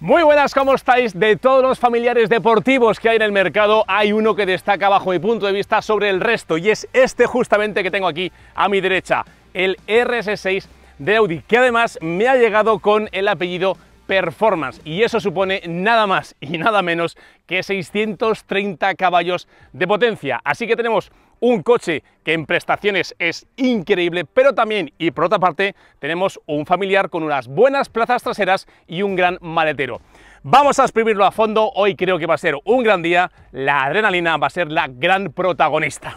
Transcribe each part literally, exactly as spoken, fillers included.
Muy buenas, ¿cómo estáis? De todos los familiares deportivos que hay en el mercado, hay uno que destaca bajo mi punto de vista sobre el resto, y es este justamente que tengo aquí a mi derecha, el R S seis de Audi, que además me ha llegado con el apellido Performance, y eso supone nada más y nada menos que seiscientos treinta caballos de potencia. Así que tenemos un coche que en prestaciones es increíble, pero también, y por otra parte, tenemos un familiar con unas buenas plazas traseras y un gran maletero. Vamos a exprimirlo a fondo. Hoy creo que va a ser un gran día. La adrenalina va a ser la gran protagonista.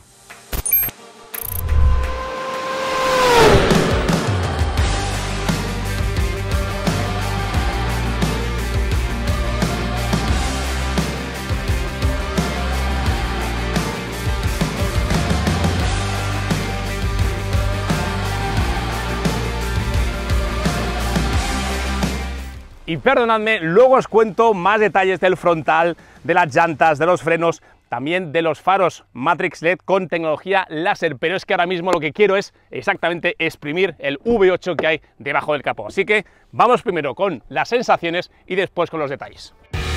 Y perdonadme, luego os cuento más detalles del frontal, de las llantas, de los frenos, también de los faros Matrix L E D con tecnología láser, pero es que ahora mismo lo que quiero es exactamente exprimir el V ocho que hay debajo del capó. Así que vamos primero con las sensaciones y después con los detalles.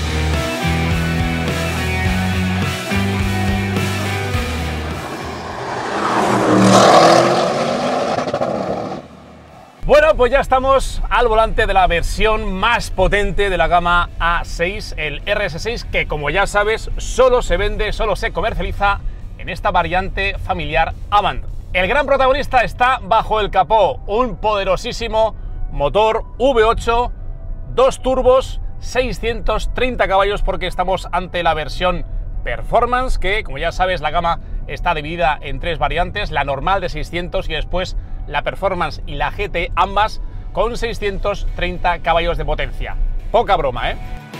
Bueno, pues ya estamos al volante de la versión más potente de la gama A seis, el R S seis, que como ya sabes, solo se vende, solo se comercializa en esta variante familiar Avant. El gran protagonista está bajo el capó, un poderosísimo motor V ocho, dos turbos, seiscientos treinta caballos, porque estamos ante la versión Performance, que como ya sabes la gama está dividida en tres variantes, la normal de seiscientos y después la Performance y la G T, ambas con seiscientos treinta caballos de potencia. Poca broma, ¿eh?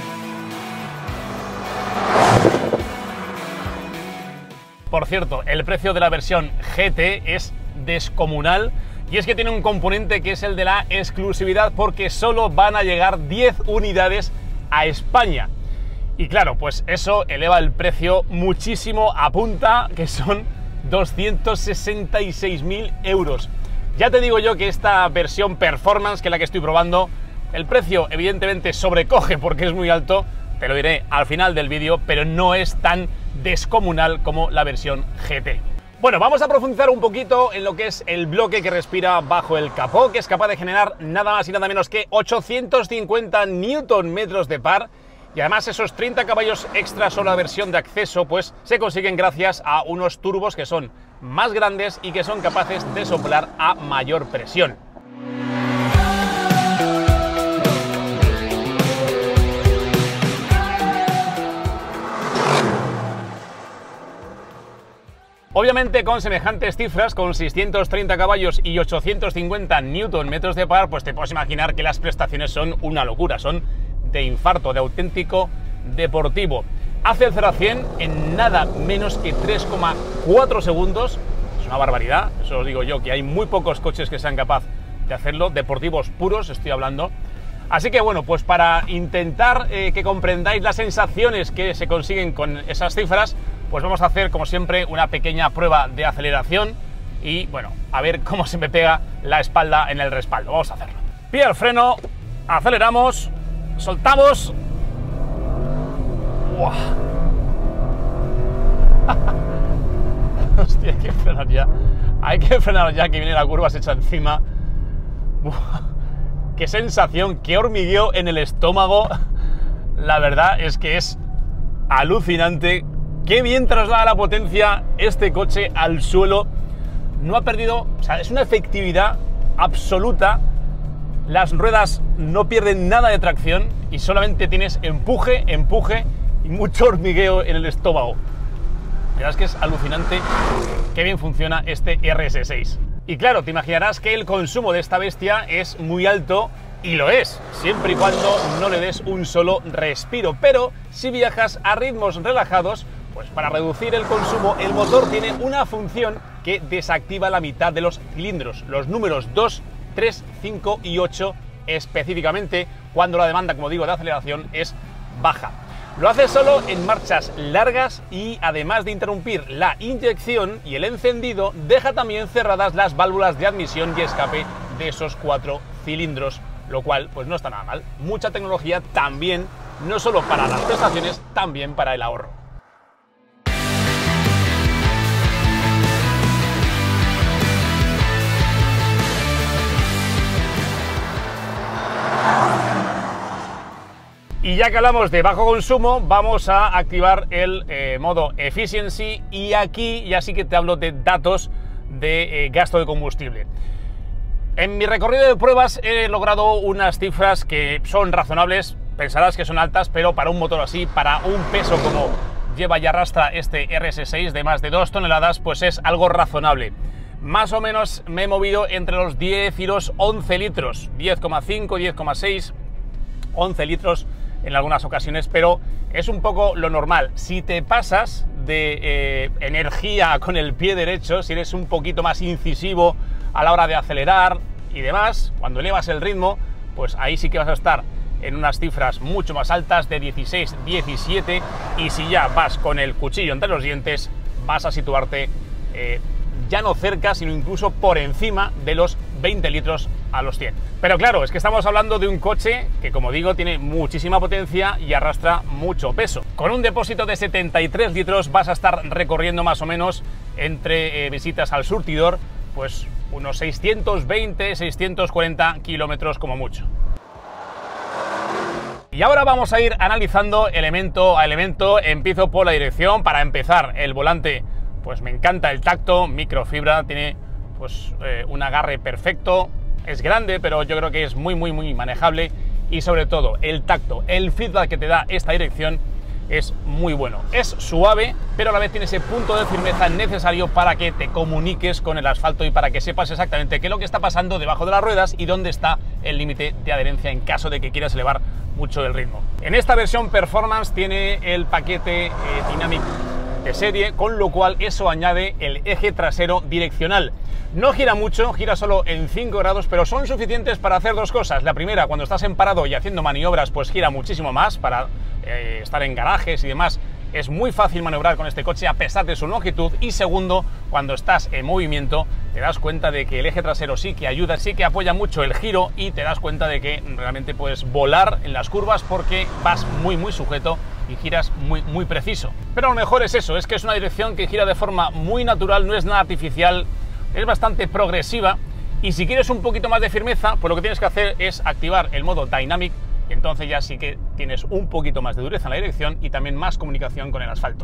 Por cierto, el precio de la versión G T es descomunal, y es que tiene un componente que es el de la exclusividad, porque solo van a llegar diez unidades a España. Y claro, pues eso eleva el precio muchísimo, a punta que son doscientos sesenta y seis mil euros. Ya te digo yo que esta versión Performance, que es la que estoy probando, el precio evidentemente sobrecoge porque es muy alto, te lo diré al final del vídeo, pero no es tan descomunal como la versión G T. Bueno, vamos a profundizar un poquito en lo que es el bloque que respira bajo el capó, que es capaz de generar nada más y nada menos que ochocientos cincuenta newton metros de par. Y además esos treinta caballos extra sobre la versión de acceso pues se consiguen gracias a unos turbos que son más grandes y que son capaces de soplar a mayor presión. Obviamente con semejantes cifras, con seiscientos treinta caballos y ochocientos cincuenta newton metros de par, pues te puedes imaginar que las prestaciones son una locura, son de infarto, de auténtico deportivo. Hace el cero a cien en nada menos que tres coma cuatro segundos. Es una barbaridad, eso os digo yo, que hay muy pocos coches que sean capaces de hacerlo, deportivos puros estoy hablando. Así que bueno, pues para intentar eh, que comprendáis las sensaciones que se consiguen con esas cifras, pues vamos a hacer como siempre una pequeña prueba de aceleración y bueno, a ver cómo se me pega la espalda en el respaldo. Vamos a hacerlo. Pie al freno, aceleramos, soltamos. ¡Buah! Hostia, hay que frenar ya. Hay que frenar ya, que viene la curva, se echa encima. ¡Buah! ¡Qué sensación! ¡Qué hormigueo en el estómago! La verdad es que es alucinante. ¡Qué bien traslada la potencia este coche al suelo! No ha perdido... O sea, es una efectividad absoluta. Las ruedas no pierden nada de tracción y solamente tienes empuje, empuje y mucho hormigueo en el estómago. La verdad es que es alucinante qué bien funciona este R S seis. Y claro, te imaginarás que el consumo de esta bestia es muy alto, y lo es, siempre y cuando no le des un solo respiro. Pero si viajas a ritmos relajados, pues para reducir el consumo, el motor tiene una función que desactiva la mitad de los cilindros, los números dos, tres, cinco y ocho específicamente, cuando la demanda, como digo, de aceleración es baja. Lo hace solo en marchas largas y, además de interrumpir la inyección y el encendido, deja también cerradas las válvulas de admisión y escape de esos cuatro cilindros lo cual pues no está nada mal. Mucha tecnología también, no solo para las prestaciones, también para el ahorro. Y ya que hablamos de bajo consumo, vamos a activar el eh, modo Efficiency, y aquí ya sí que te hablo de datos de eh, gasto de combustible. En mi recorrido de pruebas he logrado unas cifras que son razonables. Pensarás que son altas, pero para un motor así, para un peso como lleva y arrastra este R S seis de más de dos toneladas, pues es algo razonable. Más o menos me he movido entre los diez y los once litros, diez coma cinco, diez coma seis, once litros en algunas ocasiones, pero es un poco lo normal. Si te pasas de eh, energía con el pie derecho, si eres un poquito más incisivo a la hora de acelerar y demás, cuando elevas el ritmo, pues ahí sí que vas a estar en unas cifras mucho más altas, de dieciséis, diecisiete, y si ya vas con el cuchillo entre los dientes, vas a situarte eh, ya no cerca, sino incluso por encima de los veinte litros a los cien. Pero claro, es que estamos hablando de un coche que, como digo, tiene muchísima potencia y arrastra mucho peso. Con un depósito de setenta y tres litros vas a estar recorriendo más o menos, entre eh, visitas al surtidor, pues unos seiscientos veinte, seiscientos cuarenta kilómetros como mucho. Y ahora vamos a ir analizando elemento a elemento. Empiezo por la dirección. Para empezar, el volante, pues me encanta el tacto, microfibra, tiene pues eh, un agarre perfecto, es grande, pero yo creo que es muy muy muy manejable, y sobre todo el tacto, el feedback que te da esta dirección es muy bueno. Es suave, pero a la vez tiene ese punto de firmeza necesario para que te comuniques con el asfalto y para que sepas exactamente qué es lo que está pasando debajo de las ruedas y dónde está el límite de adherencia en caso de que quieras elevar mucho el ritmo. En esta versión Performance tiene el paquete eh, Dynamic de serie, con lo cual eso añade el eje trasero direccional. No gira mucho, gira solo en cinco grados, pero son suficientes para hacer dos cosas. La primera, cuando estás en parado y haciendo maniobras, pues gira muchísimo más. Para eh, estar en garajes y demás, es muy fácil maniobrar con este coche a pesar de su longitud. Y segundo, cuando estás en movimiento, te das cuenta de que el eje trasero sí que ayuda, sí que apoya mucho el giro, y te das cuenta de que realmente puedes volar en las curvas porque vas muy muy sujeto y giras muy muy preciso. Pero lo mejor es eso, es que es una dirección que gira de forma muy natural, no es nada artificial, es bastante progresiva, y si quieres un poquito más de firmeza, pues lo que tienes que hacer es activar el modo Dynamic, y entonces ya sí que tienes un poquito más de dureza en la dirección y también más comunicación con el asfalto.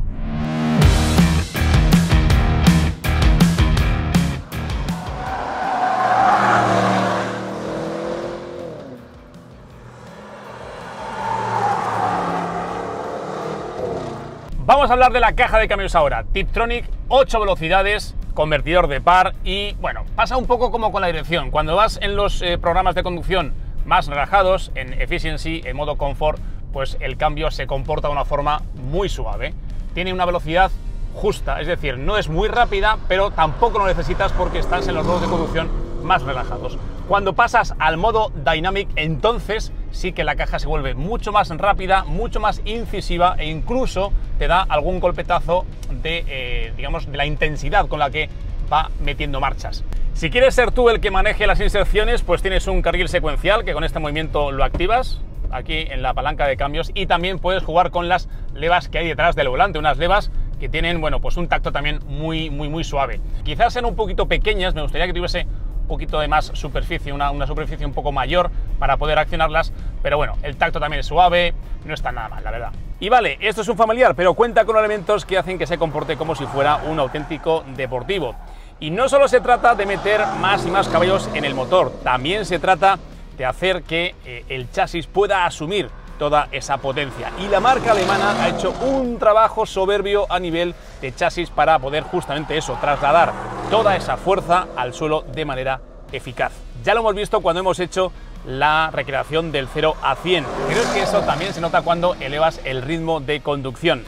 Vamos a hablar de la caja de cambios ahora. Tiptronic, ocho velocidades, convertidor de par, y bueno, pasa un poco como con la dirección. Cuando vas en los eh, programas de conducción más relajados, en Efficiency, en modo Comfort, pues el cambio se comporta de una forma muy suave. Tiene una velocidad justa, es decir, no es muy rápida, pero tampoco lo necesitas porque estás en los modos de conducción más relajados. Cuando pasas al modo Dynamic, entonces sí que la caja se vuelve mucho más rápida, mucho más incisiva, e incluso te da algún golpetazo de, eh, digamos, de la intensidad con la que va metiendo marchas. Si quieres ser tú el que maneje las inserciones, pues tienes un carril secuencial que con este movimiento lo activas aquí en la palanca de cambios, y también puedes jugar con las levas que hay detrás del volante, unas levas que tienen, bueno, pues un tacto también muy muy muy suave. Quizás sean un poquito pequeñas, me gustaría que tuviese un poquito de más superficie, una, una superficie un poco mayor para poder accionarlas, pero bueno, el tacto también es suave, no está nada mal, la verdad. Y vale, esto es un familiar, pero cuenta con elementos que hacen que se comporte como si fuera un auténtico deportivo. Y no solo se trata de meter más y más caballos en el motor, también se trata de hacer que eh, el chasis pueda asumir toda esa potencia. Y la marca alemana ha hecho un trabajo soberbio a nivel de chasis para poder justamente eso, trasladar toda esa fuerza al suelo de manera eficaz. Ya lo hemos visto cuando hemos hecho la recreación del cero a cien. Creo que eso también se nota cuando elevas el ritmo de conducción.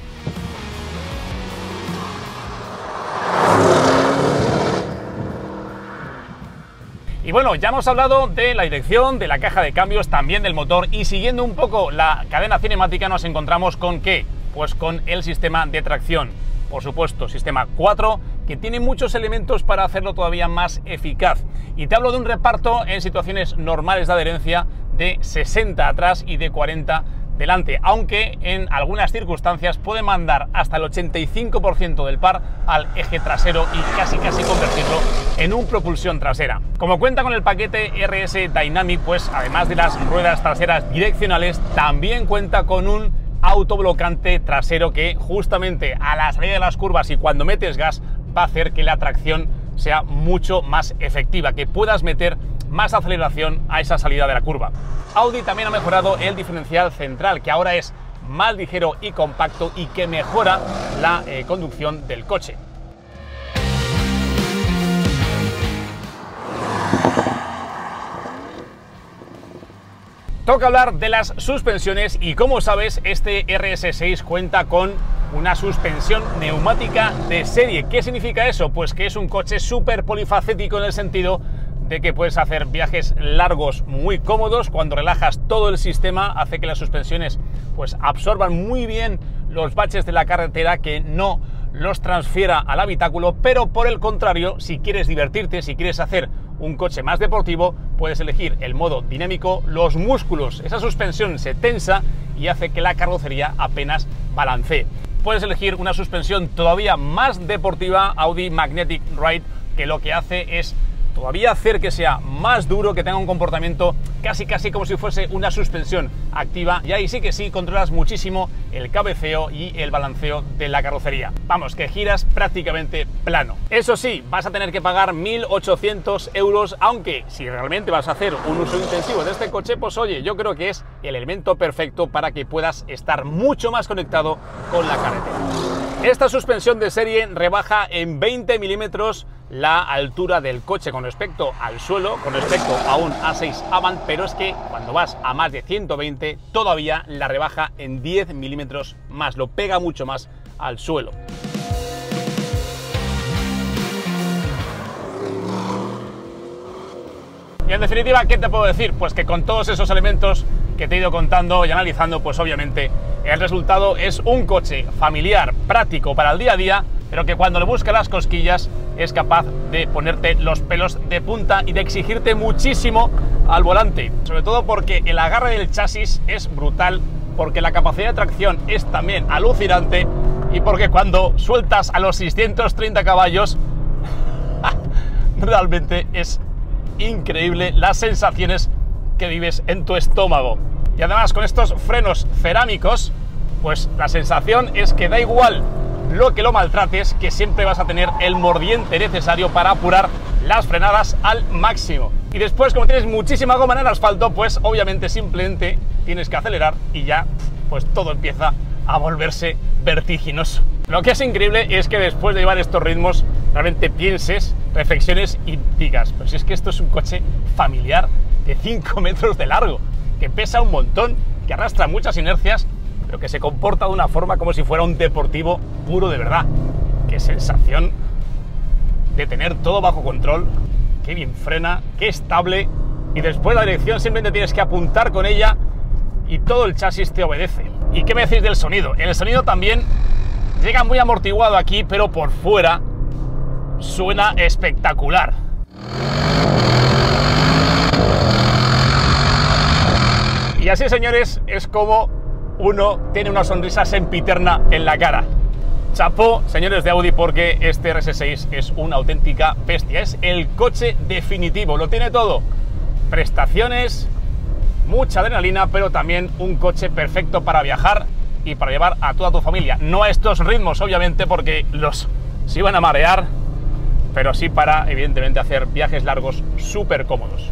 Y bueno, ya hemos hablado de la dirección, de la caja de cambios, también del motor, y siguiendo un poco la cadena cinemática nos encontramos con ¿qué? Pues con el sistema de tracción. Por supuesto, sistema cuatro, que tiene muchos elementos para hacerlo todavía más eficaz. Y te hablo de un reparto en situaciones normales de adherencia de sesenta atrás y de cuarenta delante, aunque en algunas circunstancias puede mandar hasta el ochenta y cinco por ciento del par al eje trasero y casi casi convertirlo en un propulsión trasera. Como cuenta con el paquete R S Dynamic, pues además de las ruedas traseras direccionales, también cuenta con un autoblocante trasero que justamente a la salida de las curvas y cuando metes gas va a hacer que la tracción sea mucho más efectiva, que puedas meter más aceleración a esa salida de la curva. Audi también ha mejorado el diferencial central, que ahora es más ligero y compacto y que mejora la eh, conducción del coche. Toca hablar de las suspensiones y, como sabes, este R S seis cuenta con una suspensión neumática de serie. ¿Qué significa eso? Pues que es un coche súper polifacético en el sentido de que puedes hacer viajes largos muy cómodos. Cuando relajas todo el sistema hace que las suspensiones pues absorban muy bien los baches de la carretera, que no los transfiera al habitáculo, pero por el contrario, si quieres divertirte, si quieres hacer un coche más deportivo, puedes elegir el modo dinámico. Los músculos, esa suspensión se tensa y hace que la carrocería apenas balancee. Puedes elegir una suspensión todavía más deportiva, Audi Magnetic Ride, que lo que hace es todavía hacer que sea más duro, que tenga un comportamiento casi casi como si fuese una suspensión activa, y ahí sí que sí controlas muchísimo el cabeceo y el balanceo de la carrocería. Vamos, que giras prácticamente plano. Eso sí, vas a tener que pagar mil ochocientos euros, aunque si realmente vas a hacer un uso intensivo de este coche, pues oye, yo creo que es el elemento perfecto para que puedas estar mucho más conectado con la carretera. Esta suspensión de serie rebaja en veinte milímetros la altura del coche con respecto al suelo, con respecto a un A seis Avant, pero es que cuando vas a más de ciento veinte todavía la rebaja en diez milímetros más, lo pega mucho más al suelo. Y en definitiva, ¿qué te puedo decir? Pues que con todos esos elementos que te he ido contando y analizando, pues obviamente el resultado es un coche familiar, práctico para el día a día, pero que cuando le busca las cosquillas es capaz de ponerte los pelos de punta y de exigirte muchísimo al volante. Sobre todo porque el agarre del chasis es brutal, porque la capacidad de tracción es también alucinante y porque cuando sueltas a los seiscientos treinta caballos realmente es increíble las sensaciones que vives en tu estómago. Y además con estos frenos cerámicos, pues la sensación es que da igual lo que lo maltrates, que siempre vas a tener el mordiente necesario para apurar las frenadas al máximo. Y después, como tienes muchísima goma en el asfalto, pues obviamente simplemente tienes que acelerar y ya pues todo empieza a volverse vertiginoso. Lo que es increíble es que después de llevar estos ritmos realmente pienses, reflexiones y digas, pues es que esto es un coche familiar de cinco metros de largo, que pesa un montón, que arrastra muchas inercias, pero que se comporta de una forma como si fuera un deportivo puro de verdad. Qué sensación de tener todo bajo control, qué bien frena, qué estable, y después la dirección simplemente tienes que apuntar con ella y todo el chasis te obedece. ¿Y qué me decís del sonido? El sonido también llega muy amortiguado aquí, pero por fuera suena espectacular. Y así, señores, es como uno tiene una sonrisa sempiterna en la cara. Chapó, señores de Audi, porque este R S seis es una auténtica bestia. Es el coche definitivo, lo tiene todo. Prestaciones, mucha adrenalina, pero también un coche perfecto para viajar y para llevar a toda tu familia. No a estos ritmos, obviamente, porque los se iban a marear, pero sí para, evidentemente, hacer viajes largos súper cómodos.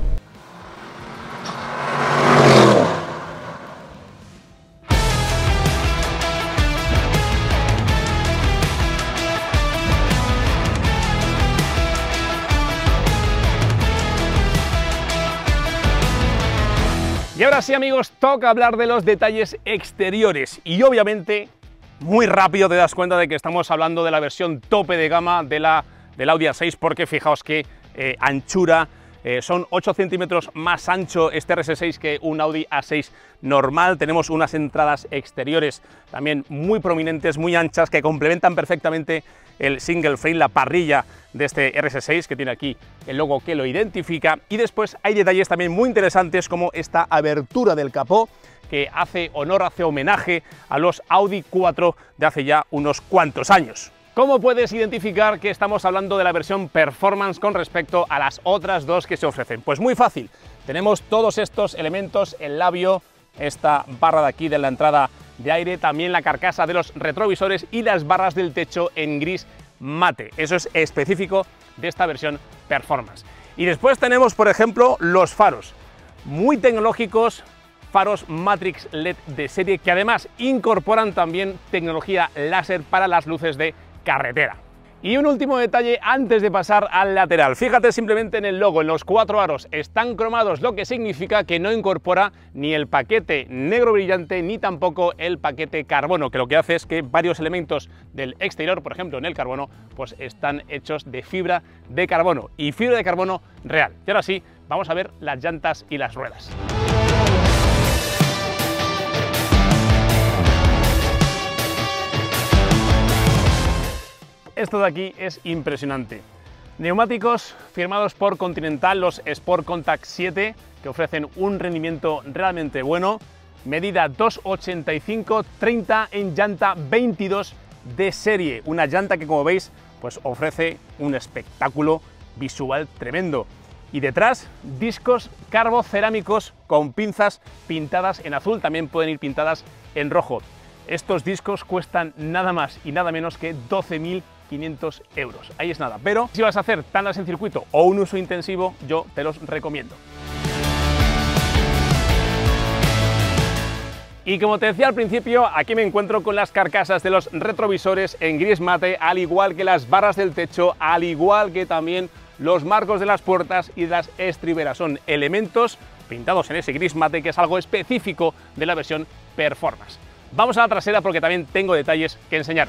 Y ahora sí, amigos, toca hablar de los detalles exteriores y obviamente muy rápido te das cuenta de que estamos hablando de la versión tope de gama de la, del Audi A seis, porque fijaos que eh, anchura, Eh, son ocho centímetros más ancho este R S seis que un Audi A seis normal. Tenemos unas entradas exteriores también muy prominentes, muy anchas, que complementan perfectamente el single frame, la parrilla de este R S seis, que tiene aquí el logo que lo identifica. Y después hay detalles también muy interesantes, como esta abertura del capó, que hace honor, hace homenaje a los Audi cuatro de hace ya unos cuantos años. ¿Cómo puedes identificar que estamos hablando de la versión Performance con respecto a las otras dos que se ofrecen? Pues muy fácil, tenemos todos estos elementos, el labio, esta barra de aquí de la entrada de aire, también la carcasa de los retrovisores y las barras del techo en gris mate. Eso es específico de esta versión Performance. Y después tenemos, por ejemplo, los faros, muy tecnológicos, faros Matrix L E D de serie, que además incorporan también tecnología láser para las luces de carretera. Y un último detalle antes de pasar al lateral. Fíjate simplemente en el logo, en los cuatro aros están cromados, lo que significa que no incorpora ni el paquete negro brillante ni tampoco el paquete carbono, que lo que hace es que varios elementos del exterior, por ejemplo en el carbono, pues están hechos de fibra de carbono, y fibra de carbono real. Y ahora sí, vamos a ver las llantas y las ruedas. Esto de aquí es impresionante. Neumáticos firmados por Continental, los Sport Contact siete, que ofrecen un rendimiento realmente bueno. Medida dos ochenta y cinco, treinta en llanta veintidós de serie. Una llanta que, como veis, pues ofrece un espectáculo visual tremendo. Y detrás, discos carbocerámicos con pinzas pintadas en azul, también pueden ir pintadas en rojo. Estos discos cuestan nada más y nada menos que doce mil quinientos euros. Ahí es nada, pero si vas a hacer tandas en circuito o un uso intensivo, yo te los recomiendo. Y como te decía al principio, aquí me encuentro con las carcasas de los retrovisores en gris mate, al igual que las barras del techo, al igual que también los marcos de las puertas y de las estriberas. Son elementos pintados en ese gris mate, que es algo específico de la versión Performance. Vamos a la trasera porque también tengo detalles que enseñaros.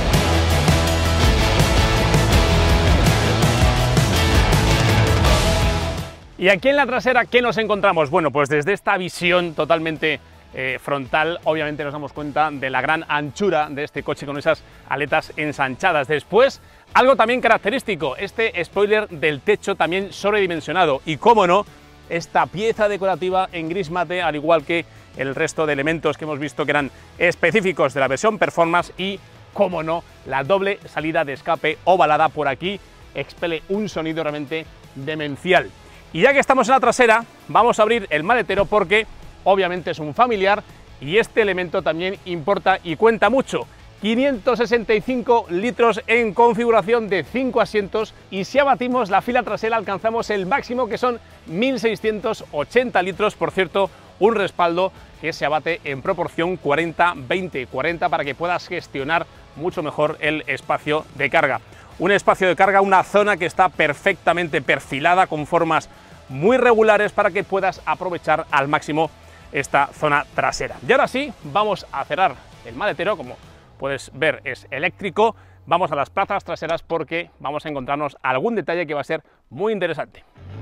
Y aquí en la trasera, ¿qué nos encontramos? Bueno, pues desde esta visión totalmente eh, frontal, obviamente nos damos cuenta de la gran anchura de este coche con esas aletas ensanchadas. Después, algo también característico, este spoiler del techo también sobredimensionado. Y cómo no, esta pieza decorativa en gris mate, al igual que el resto de elementos que hemos visto que eran específicos de la versión Performance. Y cómo no, la doble salida de escape ovalada por aquí expele un sonido realmente demencial. Y ya que estamos en la trasera, vamos a abrir el maletero porque obviamente es un familiar y este elemento también importa y cuenta mucho. quinientos sesenta y cinco litros en configuración de cinco asientos, y si abatimos la fila trasera alcanzamos el máximo, que son mil seiscientos ochenta litros. Por cierto, un respaldo que se abate en proporción cuarenta veinte, cuarenta para que puedas gestionar mucho mejor el espacio de carga. Un espacio de carga, una zona que está perfectamente perfilada con formas muy regulares para que puedas aprovechar al máximo esta zona trasera. Y ahora sí, vamos a cerrar el maletero. Como puedes ver, es eléctrico. Vamos a las plazas traseras porque vamos a encontrarnos algún detalle que va a ser muy interesante.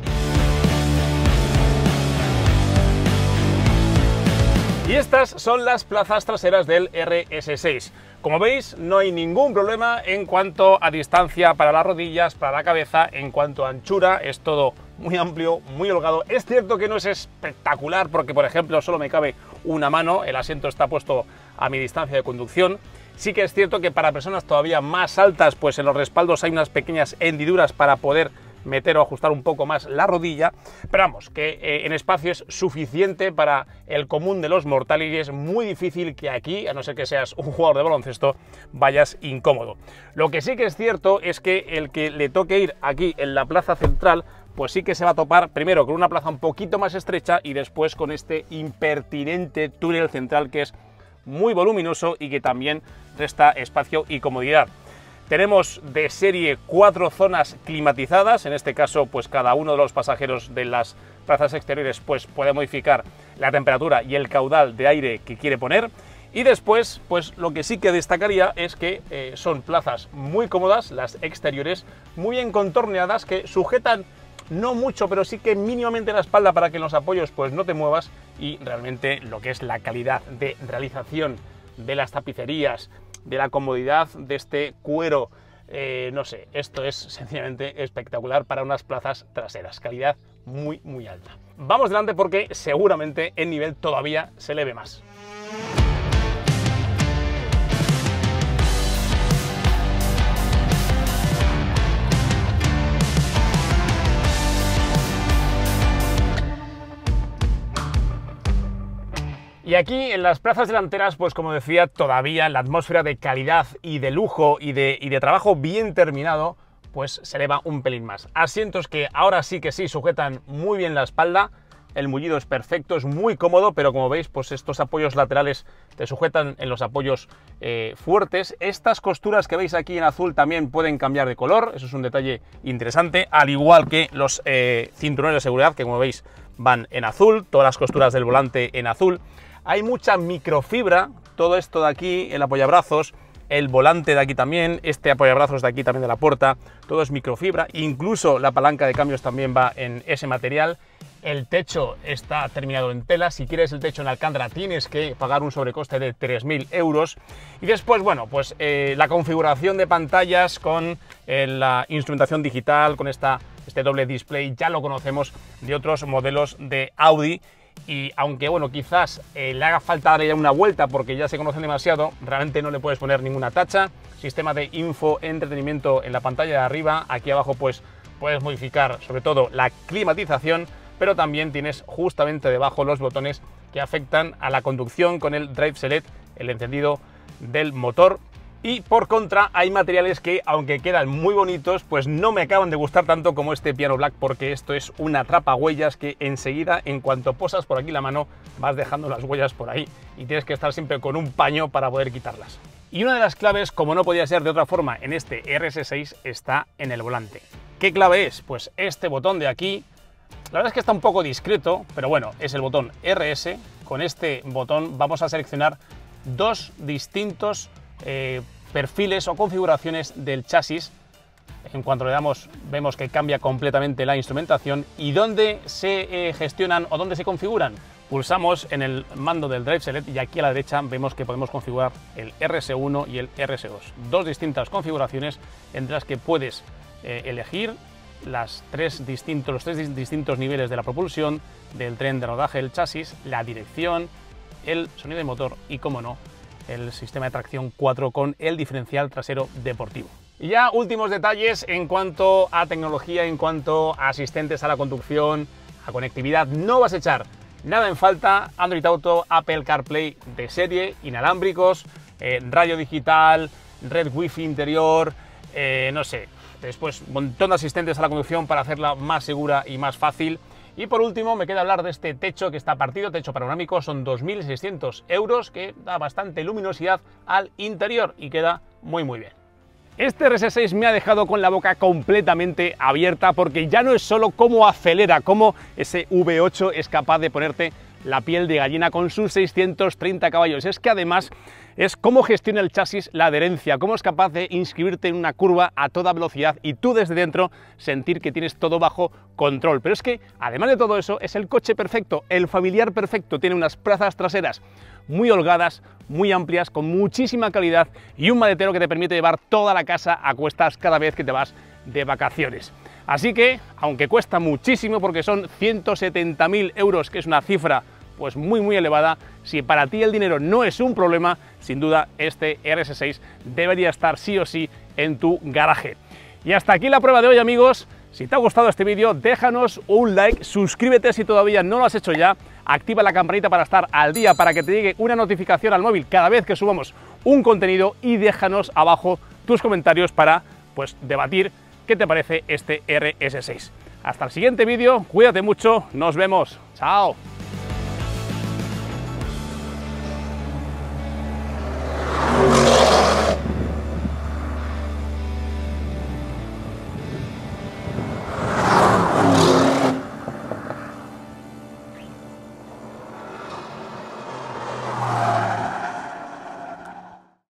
Y estas son las plazas traseras del R S seis. Como veis, no hay ningún problema en cuanto a distancia para las rodillas, para la cabeza, en cuanto a anchura, es todo muy amplio, muy holgado. Es cierto que no es espectacular porque, por ejemplo, solo me cabe una mano, el asiento está puesto a mi distancia de conducción. Sí que es cierto que para personas todavía más altas, pues en los respaldos hay unas pequeñas hendiduras para poder meter o ajustar un poco más la rodilla, pero vamos, que eh, en espacio es suficiente para el común de los mortales y es muy difícil que aquí, a no ser que seas un jugador de baloncesto, vayas incómodo. Lo que sí que es cierto es que el que le toque ir aquí en la plaza central, pues sí que se va a topar primero con una plaza un poquito más estrecha y después con este impertinente túnel central que es muy voluminoso y que también resta espacio y comodidad. Tenemos de serie cuatro zonas climatizadas, en este caso pues cada uno de los pasajeros de las plazas exteriores pues puede modificar la temperatura y el caudal de aire que quiere poner. Y después pues lo que sí que destacaría es que eh, son plazas muy cómodas, las exteriores, muy bien contorneadas, que sujetan no mucho, pero sí que mínimamente la espalda para que en los apoyos pues no te muevas, y realmente lo que es la calidad de realización de las tapicerías, de la comodidad de este cuero, eh, no sé, esto es sencillamente espectacular para unas plazas traseras, calidad muy muy alta. Vamos delante porque seguramente el nivel todavía se eleve más. Y aquí en las plazas delanteras, pues como decía, todavía la atmósfera de calidad y de lujo y de, y de trabajo bien terminado, pues se eleva un pelín más. Asientos que ahora sí que sí sujetan muy bien la espalda, el mullido es perfecto, es muy cómodo, pero como veis, pues estos apoyos laterales te sujetan en los apoyos eh, fuertes. Estas costuras que veis aquí en azul también pueden cambiar de color, eso es un detalle interesante, al igual que los eh, cinturones de seguridad, que como veis van en azul, todas las costuras del volante en azul. Hay mucha microfibra, todo esto de aquí, el apoyabrazos, el volante de aquí también, este apoyabrazos de aquí también de la puerta, todo es microfibra, incluso la palanca de cambios también va en ese material. El techo está terminado en tela, si quieres el techo en alcántara tienes que pagar un sobrecoste de tres mil euros. Y después, bueno, pues eh, la configuración de pantallas con eh, la instrumentación digital, con esta, este doble display, ya lo conocemos de otros modelos de Audi. Y aunque, bueno, quizás eh, le haga falta darle ya una vuelta porque ya se conocen demasiado, realmente no le puedes poner ninguna tacha. Sistema de info, entretenimiento en la pantalla de arriba. Aquí abajo pues puedes modificar sobre todo la climatización, pero también tienes justamente debajo los botones que afectan a la conducción con el Drive Select, el encendido del motor. Y por contra hay materiales que, aunque quedan muy bonitos, pues no me acaban de gustar tanto como este piano black, porque esto es una atrapahuellas que enseguida, en cuanto posas por aquí la mano, vas dejando las huellas por ahí y tienes que estar siempre con un paño para poder quitarlas. Y una de las claves, como no podía ser de otra forma en este R S seis, está en el volante. ¿Qué clave es? Pues este botón de aquí. La verdad es que está un poco discreto, pero bueno, es el botón R S. Con este botón vamos a seleccionar dos distintos eh, perfiles o configuraciones del chasis. En cuanto le damos, vemos que cambia completamente la instrumentación. ¿Y dónde se eh, gestionan o dónde se configuran? Pulsamos en el mando del Drive Select y aquí a la derecha vemos que podemos configurar el R S uno y el R S dos. Dos distintas configuraciones entre las que puedes eh, elegir las tres distintos, los tres distintos niveles de la propulsión, del tren de rodaje del chasis, la dirección, el sonido de motor y, como no, el sistema de tracción cuatro con el diferencial trasero deportivo. Y ya últimos detalles en cuanto a tecnología, en cuanto a asistentes a la conducción, a conectividad. No vas a echar nada en falta. Android Auto, Apple CarPlay de serie, inalámbricos, eh, radio digital, red wifi interior, eh, no sé. Después un montón de asistentes a la conducción para hacerla más segura y más fácil. Y por último me queda hablar de este techo que está partido, techo panorámico, son dos mil seiscientos euros, que da bastante luminosidad al interior y queda muy muy bien. Este R S seis me ha dejado con la boca completamente abierta, porque ya no es solo cómo acelera, cómo ese V ocho es capaz de ponerte la piel de gallina con sus seiscientos treinta caballos, es que además es cómo gestiona el chasis la adherencia, cómo es capaz de inscribirte en una curva a toda velocidad y tú desde dentro sentir que tienes todo bajo control. Pero es que, además de todo eso, es el coche perfecto, el familiar perfecto. Tiene unas plazas traseras muy holgadas, muy amplias, con muchísima calidad y un maletero que te permite llevar toda la casa a cuestas cada vez que te vas de vacaciones. Así que, aunque cuesta muchísimo porque son ciento setenta mil euros, que es una cifra pues muy muy elevada, si para ti el dinero no es un problema, sin duda este R S seis debería estar sí o sí en tu garaje. Y hasta aquí la prueba de hoy, amigos. Si te ha gustado este vídeo, déjanos un like, suscríbete si todavía no lo has hecho ya, activa la campanita para estar al día, para que te llegue una notificación al móvil cada vez que subamos un contenido, y déjanos abajo tus comentarios para pues debatir qué te parece este R S seis. Hasta el siguiente vídeo, cuídate mucho, nos vemos, chao.